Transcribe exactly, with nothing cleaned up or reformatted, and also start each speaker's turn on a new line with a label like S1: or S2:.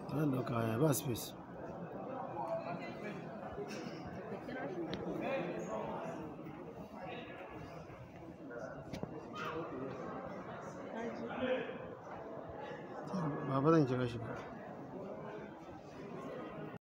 S1: zan dauka haya ba space. Baba zan kira shi ba.